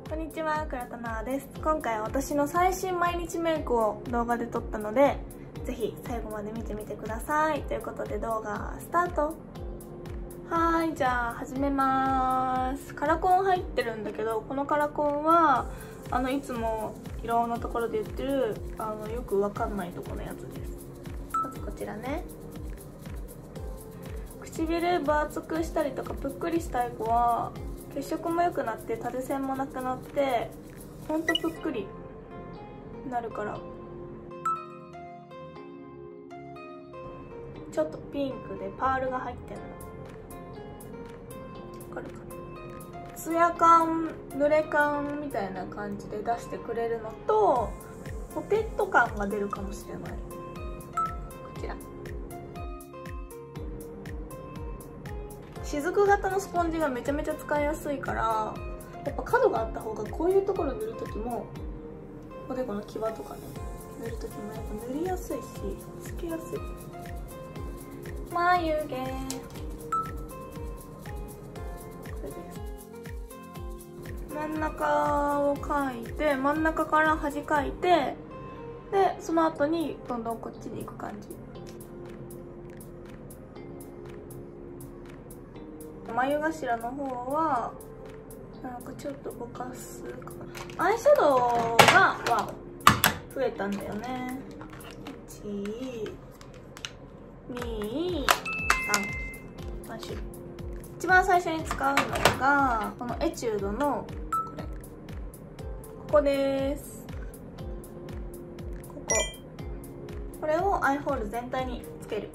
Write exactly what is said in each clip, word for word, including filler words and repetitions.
こんにちは、倉田奈です。今回は私の最新毎日メイクを動画で撮ったので、ぜひ最後まで見てみてください。ということで動画スタート。はーい、じゃあ始めます。カラコン入ってるんだけど、このカラコンはあのいつもいろんなところで売ってるあのよくわかんないとこのやつです。まずこちらね。唇分厚くしたりとかぷっくりしたい子は血色も良くなって縦線もなくなってほんとぷっくりなるから、ちょっとピンクでパールが入ってるのわかるかな。ツヤ感濡れ感みたいな感じで出してくれるのとポテット感が出るかもしれない。こちら雫型のスポンジがめちゃめちゃ使いやすいから、やっぱ角があった方がこういうところ塗るときもおでこの際とかね塗るときもやっぱ塗りやすいしつけやすい。眉毛これです。真ん中を描いて真ん中から端描いて、でその後にどんどんこっちに行く感じ。眉頭の方はなんかちょっとぼかすかな。アイシャドウがわ増えたんだよね。いちにさん、さん種類。一番最初に使うのがこのエチュードのこれ、ここです。こここれをアイホール全体につける。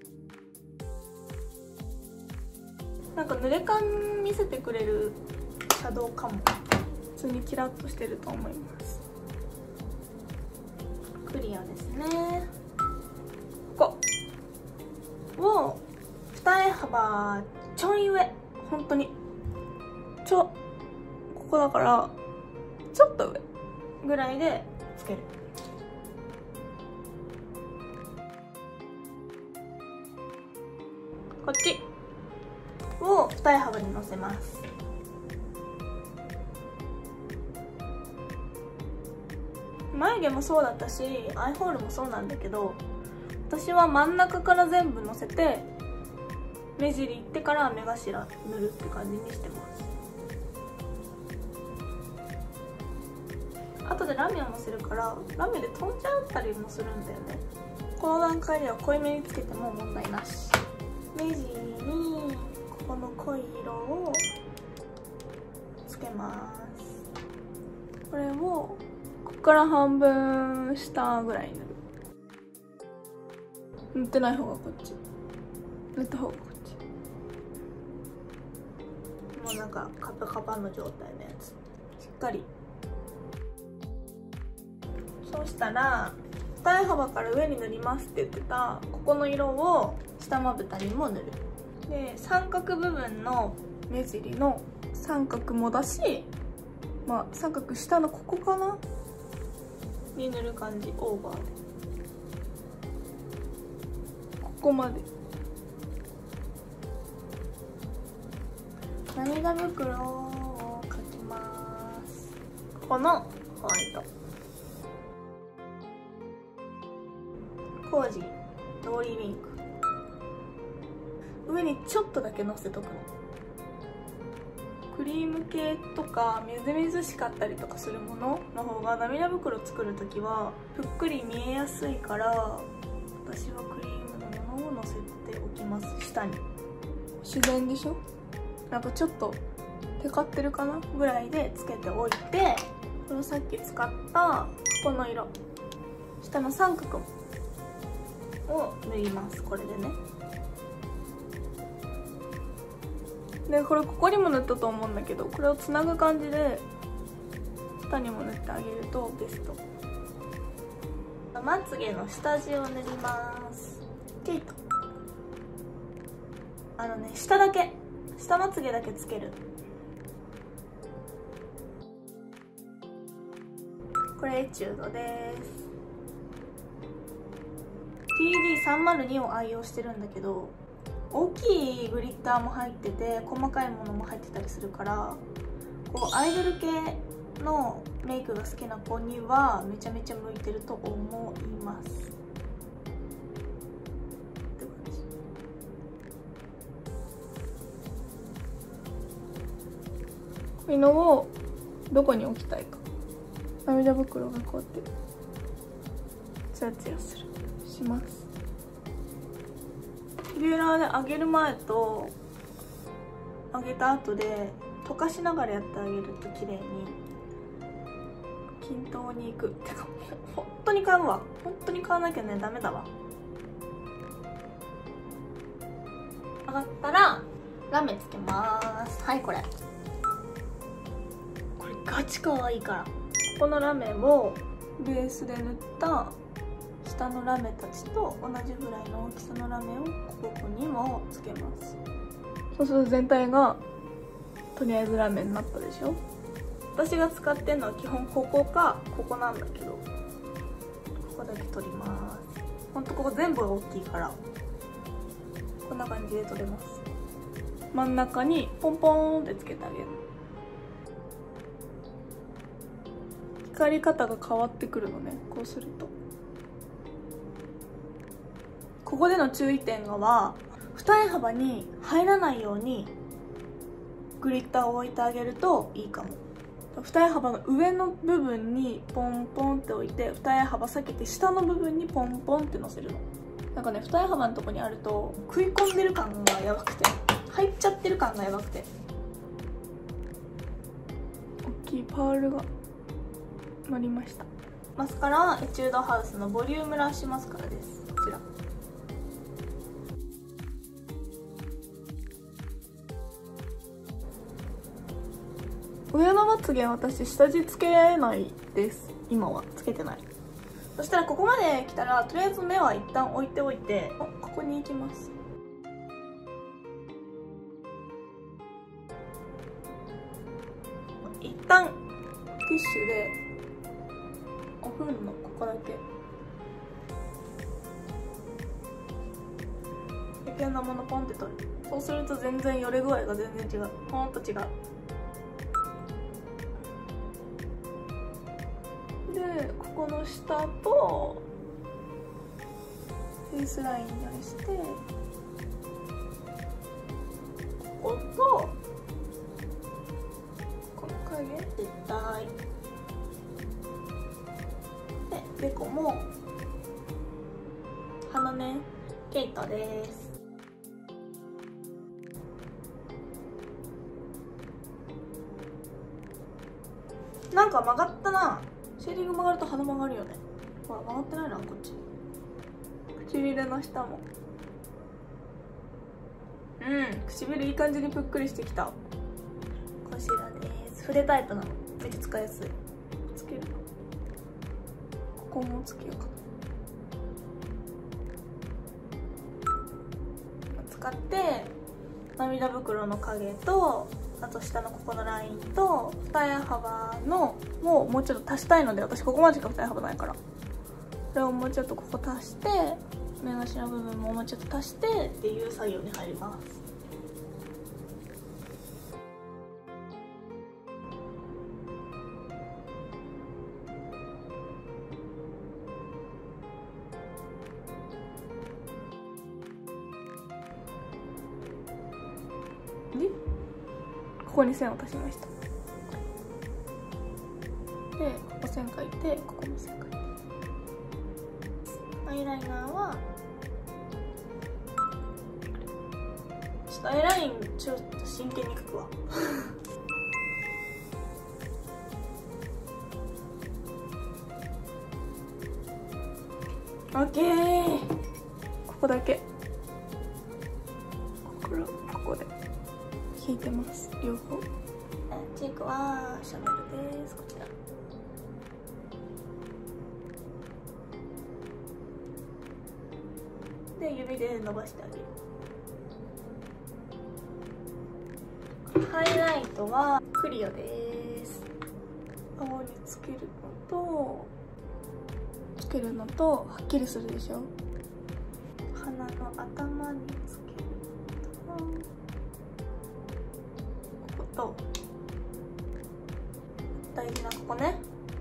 なんか濡れ感見せてくれるシャドウかも。普通にキラッとしてると思います。クリアですね。ここを二重幅ちょい上、本当にちょここだからちょっと上ぐらいでつける。こっちを二重幅にのせます。眉毛もそうだったしアイホールもそうなんだけど、私は真ん中から全部のせて目尻いってから目頭塗るって感じにしてます。後でラメをのせるからラメで飛んじゃったりもするんだよね。この段階では濃いめにつけても問題なし。目尻にこの濃い色をつけます。これをここから半分下ぐらいに塗る。塗ってない方がこっち、塗った方がこっち。もうなんかカパカパの状態のやつしっかり。そうしたら二重幅から上に塗りますって言ってたここの色を下まぶたにも塗る。で三角部分の目尻の三角もだし、まあ三角下のここかなに塗る感じ。オーバーでここまで。涙袋を描きます。ここのホワイトコージードーリーウィンク上にちょっとだけのせとくの。クリーム系とかみずみずしかったりとかするものの方が涙袋作る時はぷっくり見えやすいから、私はクリームのものをのせておきます。下に自然でしょ。なんかちょっとテカってるかなぐらいでつけておいて、このさっき使ったこの色下の三角を塗ります。これでね。でこれここにも塗ったと思うんだけど、これをつなぐ感じで下にも塗ってあげるとベスト。まつげの下地を塗ります。ケイトあのね下だけ下まつげだけつける。これエチュードです。 ティーディーさんまるに を愛用してるんだけど、大きいグリッターも入ってて細かいものも入ってたりするから、こうアイドル系のメイクが好きな子にはめちゃめちゃ向いてると思います。って感じ。こういうのをどこに置きたいか。涙袋がこうやってツヤツヤするします。ビューラーで上げる前と上げた後で溶かしながらやってあげると綺麗に均等にいく。てか本当に買うわ。本当に買わなきゃねダメだわ。上がったらラメつけます。はい、これこれガチ可愛いから。ここのラメをベースで塗った下のラメたちと同じぐらいの大きさのラメをここにもつけます。そうすると全体がとりあえずラメになったでしょ。私が使ってるのは基本ここかここなんだけど、ここだけ取ります。ほんとここ全部が大きいからこんな感じで取れます。真ん中にポンポーンってつけてあげる。光り方が変わってくるのね、こうすると。ここでの注意点がは二重幅に入らないようにグリッターを置いてあげるといいかも。二重幅の上の部分にポンポンって置いて、二重幅避けて下の部分にポンポンってのせるの。なんかね、二重幅のとこにあると食い込んでる感がやばくて、入っちゃってる感がやばくて。大きいパールがのりました。マスカラはエチュードハウスのボリュームラッシュマスカラです。こちら。上のまつげは私下地つけないです。今はつけてない。そしたらここまで来たらとりあえず目は一旦置いておいて、ここに行きます。一旦ティッシュでおふんのここだけ余計なものポンって取る。そうすると全然よれ具合が全然違う。ポンと違う。でここの下とフェイスラインにしてこことこの影絶対で、でこも鼻ねケイトです。なんか曲がったな。シェーディング曲がると鼻曲がるよね。ほら曲がってないな、こっち。唇の下も。うん、唇いい感じにぷっくりしてきた。こちらです。筆タイプなの。めっちゃ使いやすい。つけるか。ここもつけようかな。使って涙袋の影と、あと下のここのラインと二重幅のもうもうちょっと足したいので、私ここまでしか二重幅ないから、これをもうちょっとここ足して、目頭の部分ももうちょっと足してっていう作業に入ります。でここに線を足しました。でここ線描いて、ここも線描いて。アイライナーはちょっとアイラインちょっと真剣に描くわオッケー。ここだけここここで引いてます、両方。チークはシャネルです。こちらで指で伸ばしてあげる。ハイライトはクリオです。顎につけるのとつけるのとはっきりするでしょ。鼻の頭につけるとここと大事なここね。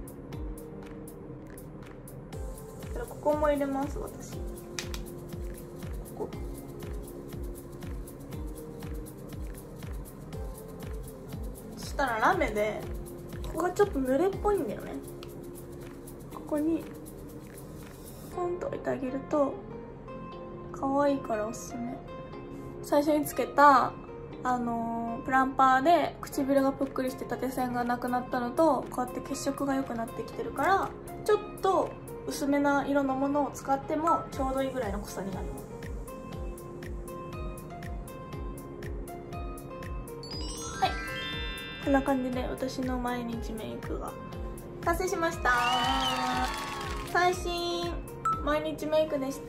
ここも入れます私。ここそしたらラメでここがちょっと濡れっぽいんだよね。ここにポンと置いてあげると可愛いからおすすめ。最初につけたあのー、プランパーで唇がぷっくりして縦線がなくなったのと、こうやって血色が良くなってきてるから、ちょっと薄めな色のものを使ってもちょうどいいぐらいの濃さになるの。はい、こんな感じで私の毎日メイクが完成しました。最新毎日メイクでした。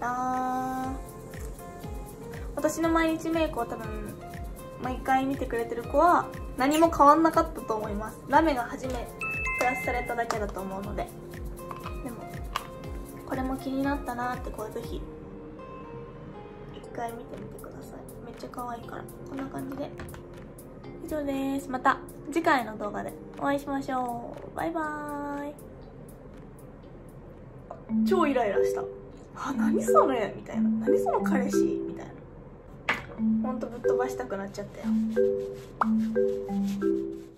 私の毎日メイクを多分毎回見てくれてる子は何も変わんなかったと思います。ラメが初めプラスされただけだと思うので。でもこれも気になったなーって子はぜひ一回見てみてください。めっちゃ可愛いから。こんな感じで以上です。また次回の動画でお会いしましょう。バイバーイ。超イライラした。あ、何それみたいな。何その彼氏みたいな。ほんとぶっ飛ばしたくなっちゃったよ。